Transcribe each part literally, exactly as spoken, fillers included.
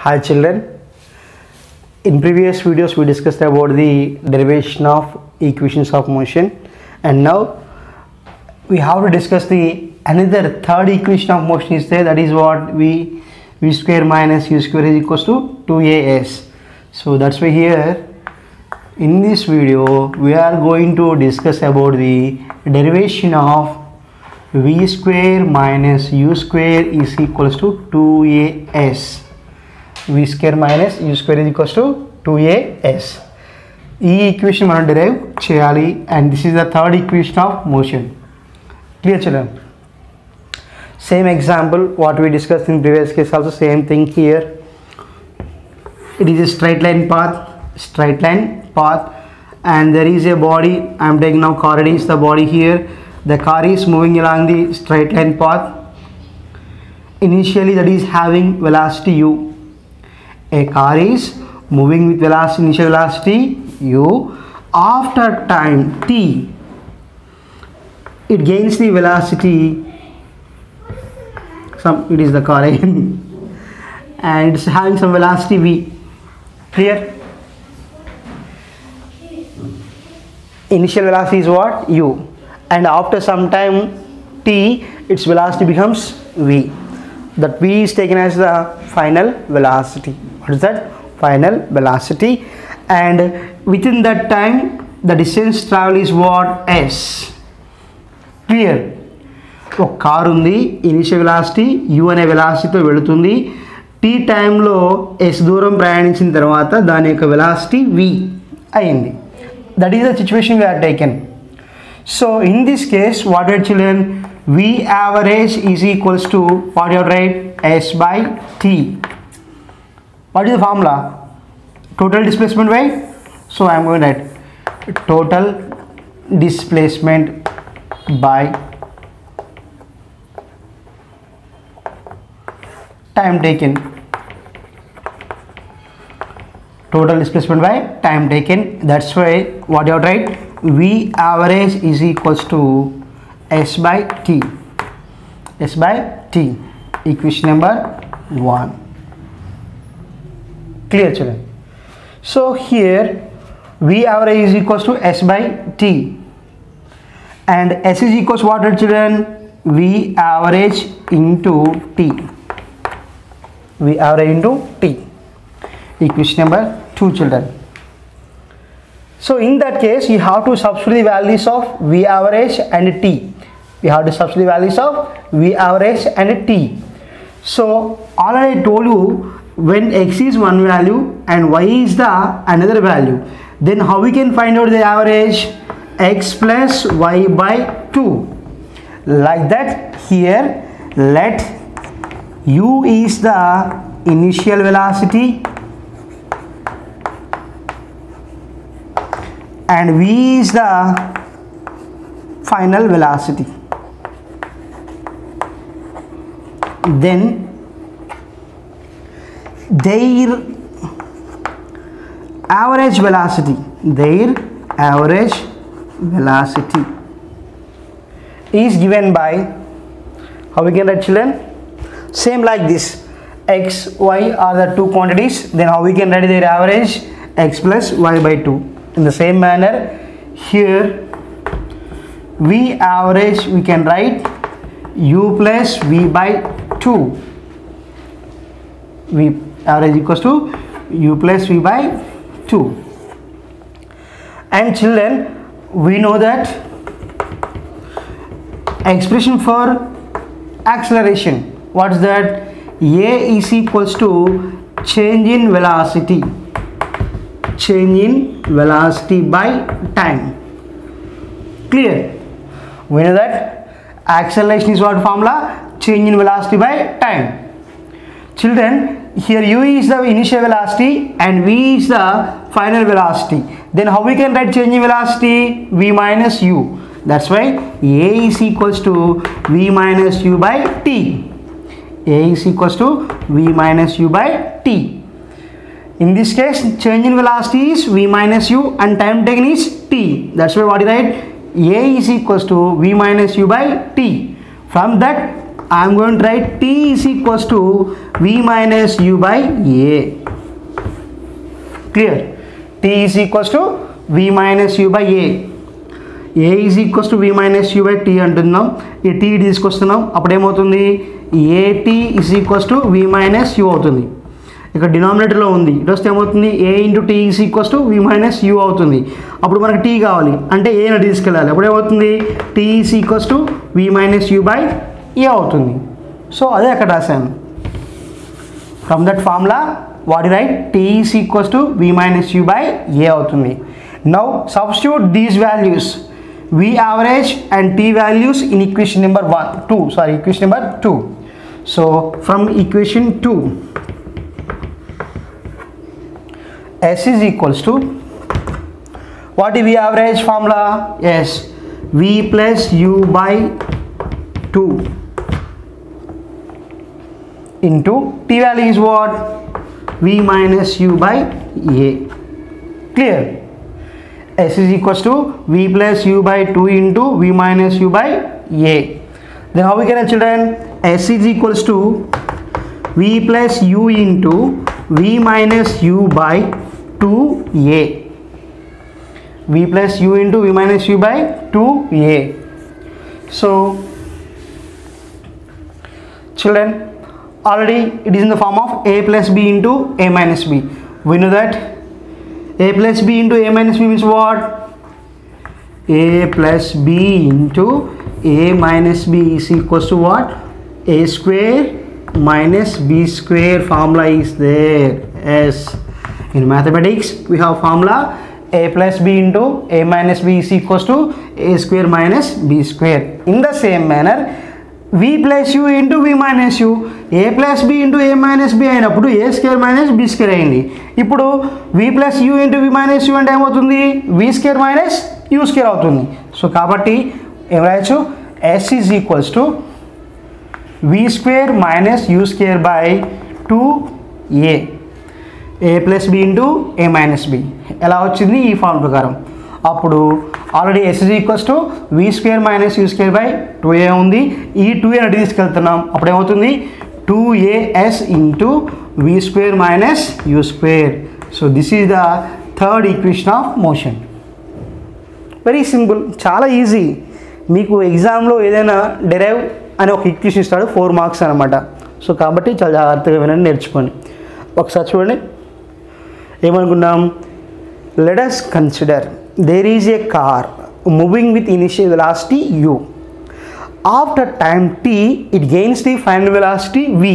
Hi children, in previous videos we discussed about the derivation of equations of motion, and now we have to discuss the another third equation of motion is there, that is what v v square minus u square is equals to two a s. So that's why here in this video we are going to discuss about the derivation of v square minus u square is equals to two a s. v square minus u square is equals to two a s. ఈ equation మనం derive చేయాలి, and this is the third equation of motion. Clear children? Same example what we discuss in previous case also same thing here. It is a straight line path, straight line path, and there is a body. I am taking now car is the body here. The car is moving along the straight line path. Initially that is having velocity u. A car is moving with velocity, initial velocity u. After time t, it gains the velocity. Some it is the car again, and it's having some velocity v. Clear? Initial velocity is what? U, and after some time t, its velocity becomes v. That v is taken as the final velocity. What is that? Final velocity. And within that time the distance travel is what? S. Clear? ఒక car ఉంది, initial velocity u అనే వెలాసిటీతో వెళుతుంది. t టైంలో s దూరం ప్రయాణించిన తర్వాత దాని యొక్క వెలాసిటీ v అయింది. That is the situation we are taken. So in this case, what are children? V average is equals to what you write? S by t. What is the formula? Total displacement by. So I am going to write total displacement by time taken. Total displacement by time taken. That's why what you have write? V average is equals to S by t. S by t. Equation number one. Clear children? So here V average is equals to S by t, and S is equals to what children? V average into t. V average into t. Equation number two children. So in that case you have to substitute the values of V average and t. We have to substitute the values of V average and t. So already I told you, when x is one value and y is the another value, then how we can find out the average? X plus y by two. Like that here, let u is the initial velocity and v is the final velocity. Then their average velocity, their average velocity is given by, how we can write children? Same like this, x, y are the two quantities, then how we can write their average? X plus y by two. In the same manner here, V average we can write u plus v by two. V average equals to u plus v by two. And children, we know that expression for acceleration, what is that? A is equals to change in velocity, change in velocity by time. Clear? We know that acceleration is what formula? Change in velocity by time. Children, here u is the initial velocity and v is the final velocity. Then how we can write change in velocity? V minus u. That's why a is equals to v minus u by t. A is equals to v minus u by t. In this case, change in velocity is v minus u and time taken is t. That's why what you write? A is equals to v minus u by t. From that I am going to write T is equals to V minus U by A. Clear? T is equals to V minus U by A. A is equals to V minus U by T అంటున్నాం. ఈ T తీసుకొస్తున్నాం, అప్పుడు ఏమవుతుంది, AT is equals to V minus U అవుతుంది. ఇక్కడ డినామినేటర్లో ఉంది, ఇటు వస్తే ఏమవుతుంది, A into T is equals to V minus U అవుతుంది. అప్పుడు మనకి టీ కావాలి అంటే ఏని తీసుకెళ్ళాలి, అప్పుడు ఏమవుతుంది, T is equals to V minus U by A అవుతుంది. సో అదే అక్కడ రాశాను. From that formula what right, T is equals to V minus U by A అవుతుంది. Now substitute these values V average and T values in equation number one, two, sorry, equation number two. So from equation two, S is equals to, what is V average formula? Yes, V plus U by two into T value is what? V minus U by A. Clear? S is equals to V plus U by two into V minus U by A. Then how we can write, children? S is equals to V plus U into V minus U by two A. V plus U into V minus U by two A. So children, already it is in the form of A plus B into A minus B. We know that A plus B into A minus B means what? A plus B into A minus B is equals to what? A square minus B square formula is there. Yes, in mathematics we have formula A plus B into A minus B is equals to A square minus B square. In the same manner, V plus U into V minus U, A plus B into A minus B అయినప్పుడు A square minus B square అయింది. ఇప్పుడు V plus U into V minus U అంటే ఏమవుతుంది, V square minus U square అవుతుంది. So కాబట్టి ఏం రాయొచ్చు, S is equals to V square minus U square by two A. A plus B into A minus B ఎలా వచ్చింది, ఈ form ప్రకారం. అప్పుడు already S is equals to V square minus U square by two A ఉంది, ఈ two A అటు తీసుకెళ్తున్నాం, అప్పుడు ఏమవుతుంది, two AS into V square minus U square. So this is the third equation of motion. Very simple, చాలా easy. మీకు ఎగ్జామ్లో ఏదైనా డెరైవ్ అనే ఒక ఈక్వేషన్ ఇస్తాడు, ఫోర్ మార్క్స్ అనమాట. సో కాబట్టి చాలా జాగ్రత్తగా వినండి, నేర్చుకోండి. ఒకసారి చూడండి ఏమనుకున్నాం. Let us consider there is a car moving with initial velocity u. After time t, it gains the final velocity v.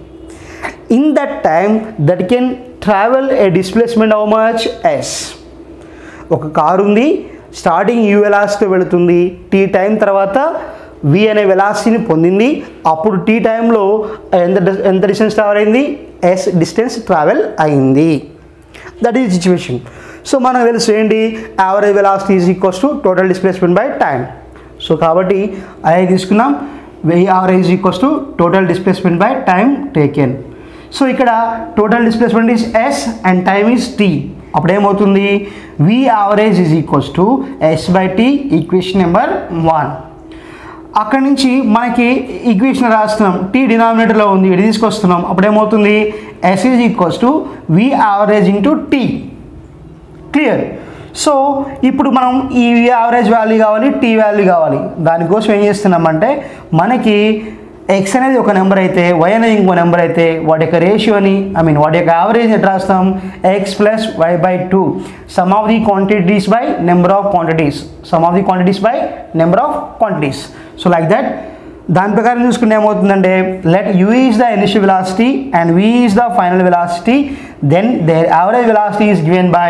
In that time, that can travel a displacement how much? S. ఒక car ఉంది, starting u velocity వెళుతుంది, t time తర్వాత v అనే వెలాసిటీని పొందింది. అప్పుడు t టైంలో ఎంత ఎంత డిస్టెన్స్ ట్రావెల్ అయింది, s డిస్టెన్స్ ట్రావెల్ అయింది. That is situation. సో మనకు తెలుసు ఏంటి, average velocity is equals to total displacement by time. So కాబట్టి అదే తీసుకున్నాం, V average equals to total displacement by time taken. So ఇక్కడ total displacement is S and time is T. అప్పుడు ఏమవుతుంది, V average is equals to S by T, equation number one. అక్కడి నుంచి మనకి equation రాస్తున్నాం, టీ డినామినేటర్లో ఉంది, ఇది తీసుకొస్తున్నాం, అప్పుడు ఏమవుతుంది, S is equals to V average into T. Clear? So ఇప్పుడు మనం ఈ యావరేజ్ వాల్యూ కావాలి, టీ వాల్యూ కావాలి. దానికోసం ఏం చేస్తున్నామంటే, మనకి ఎక్స్ అనేది ఒక నెంబర్ అయితే వై అనేది ఇంకో నెంబర్ అయితే వాటి యొక్క రేషియోని ఐ మీన్ వాటి యొక్క యావరేజ్ ఎట్లా రాస్తాం, X plus Y by two, sum of the quantities by number of quantities, sum of the quantities by number of quantities. So like that. దాని ప్రకారం చూసుకుంటే ఏమవుతుందంటే, let U is the initial velocity and V is the final velocity, then their average velocity is given by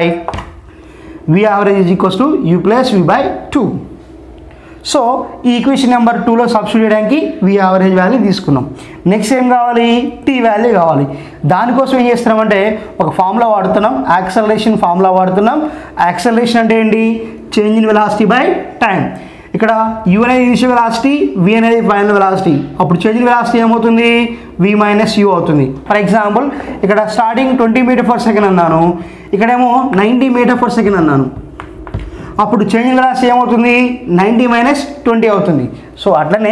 V average is equals to U plus V by two. So ఈ equation number టూలో substitute చేయడానికి V average value తీసుకున్నాం. Next ఏం కావాలి, T value కావాలి. దానికోసం ఏం చేస్తున్నామంటే ఒక ఫార్ములా వాడుతున్నాం, యాక్సలరేషన్ ఫార్ములా వాడుతున్నాం. యాక్సలరేషన్ అంటే ఏంటి, change in velocity by time. ఇక్కడ U అనేది ఇనిషియల్ వెలాసిటీ, V అనేది ఫైనల్ వెలాసిటీ. అప్పుడు చేంజ్ ఇన్ వెలాసిటీ ఏమవుతుంది, V మైనస్ యూ అవుతుంది. ఫర్ ఎగ్జాంపుల్ ఇక్కడ starting twenty meter per second అన్నాను, ఇక్కడేమో నైంటీ మీటర్ పర్ సెకండ్ అన్నాను. అప్పుడు చేంజ్ ఇన్ వెలాసిటీ ఏమవుతుంది, నైంటీ మైనస్ ట్వంటీ అవుతుంది. సో అట్లనే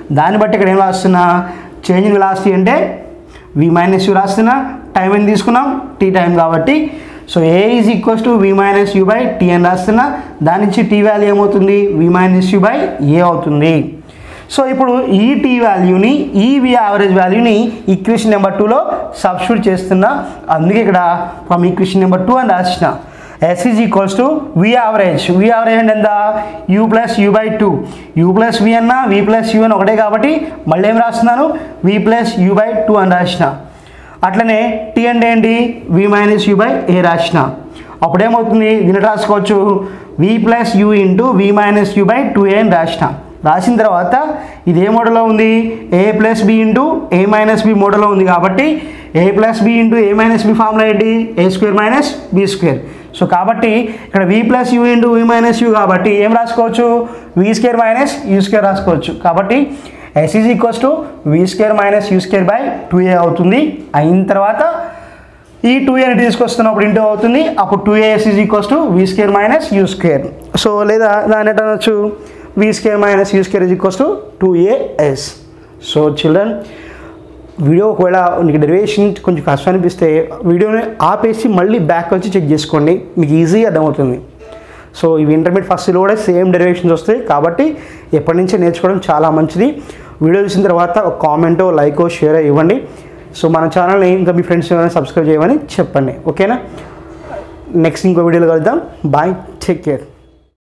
దాన్ని బట్టి ఇక్కడ ఏం రాస్తున్నా, చేంజ్ ఇన్ వెలాసిటీ అంటే వి మైనస్ యూ రాస్తున్నా, టైం ఎంత తీసుకున్నాం టీ టైం కాబట్టి. So A is equals to V minus U by T అని రాస్తున్నా, దాని నుంచి టీ వాల్యూ ఏమవుతుంది, V minus U by A అవుతుంది. సో ఇప్పుడు ఈ టీ వాల్యూని ఈ వి యావరేజ్ వాల్యూని ఈక్వేషన్ నెంబర్ టూలో సబ్స్టిట్యూట్ చేస్తున్నా, అందుకే ఇక్కడ ఫ్రమ్ ఈక్వేషన్ నెంబర్ టూ అని రాసిన. S is equals to V average. V average అంటే ఎంత, U plus U by two. U plus V అన్న V plus U అని ఒకటే కాబట్టి మళ్ళీ ఏం రాస్తున్నాను, V plus U by two అని రాసిన. అట్లనే T అంటే ఏంటి, V minus U by A రాసిన. అప్పుడేమవుతుంది, దీన్ని రాసుకోవచ్చు V plus U into V minus U by two A అని రాసిన. రాసిన తర్వాత ఇది ఏ మోడల్లో ఉంది, A plus B into A minus B మోడల్లో ఉంది కాబట్టి A plus B into A minus B formula ఏంటి, A square minus B square. So కాబట్టి ఇక్కడ V plus U into V minus U కాబట్టి ఏం రాసుకోవచ్చు, V square minus U square రాసుకోవచ్చు. కాబట్టి S is equals to V square minus U square by two A అవుతుంది. అయిన తర్వాత ఈ టూ ఏని తీసుకొస్తున్నప్పుడు ఇంటూ అవుతుంది, అప్పుడు two AS is equals to V square minus U square. So లేదా దాని ఎట్లా అనొచ్చు, v square minus u square is equals to two A S. So children, video ఒకవేళ మీకు డెరివేషన్ కొంచెం కష్టం అనిపిస్తే వీడియోని ఆపేసి మళ్ళీ బ్యాక్ వచ్చి చెక్ చేసుకోండి, మీకు ఈజీగా అర్థమవుతుంది. సో ఇవి ఇంటర్మీడియట్ ఫస్ట్లో కూడా సేమ్ డెరివేషన్స్ వస్తాయి కాబట్టి ఎప్పటి నుంచే నేర్చుకోవడం చాలా మంచిది. వీడియో చూసిన తర్వాత ఒక కామెంటో లైకో షేర్ ఇవ్వండి. సో మన ఛానల్ని ఇంకా మీ ఫ్రెండ్స్ ఏమైనా సబ్స్క్రైబ్ చేయమని చెప్పండి, ఓకేనా. నెక్స్ట్ ఇంకో వీడియోలో కలుద్దాం. Bye, take care.